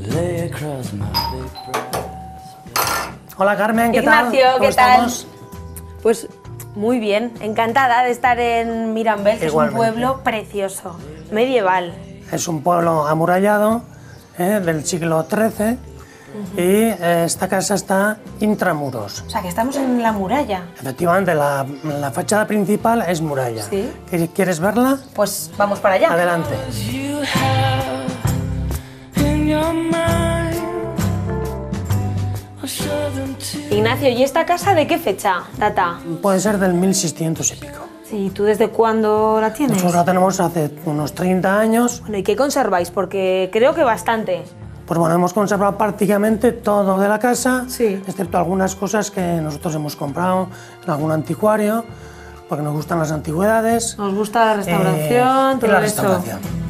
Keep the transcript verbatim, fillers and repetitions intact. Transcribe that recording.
Hola Carmen, ¿qué Ignacio, tal? ¿qué tal? Estamos? Pues muy bien, encantada de estar en Mirambel, que Igualmente. es un pueblo precioso, medieval. Es un pueblo amurallado ¿eh? del siglo trece uh-huh. y eh, esta casa está intramuros. O sea, que estamos en la muralla. Efectivamente, la, la fachada principal es muralla. ¿Sí? ¿Quieres verla? Pues vamos para allá. Adelante. Ignacio, ¿y esta casa de qué fecha data? Puede ser del mil seiscientos y pico. Sí, ¿tú desde cuándo la tienes? Nosotros la tenemos hace unos treinta años. Bueno, ¿y qué conserváis? Porque creo que bastante. Pues bueno, hemos conservado prácticamente todo de la casa, sí. excepto algunas cosas que nosotros hemos comprado en algún anticuario, porque nos gustan las antigüedades. Nos gusta la restauración, eh, todo y la eso. restauración.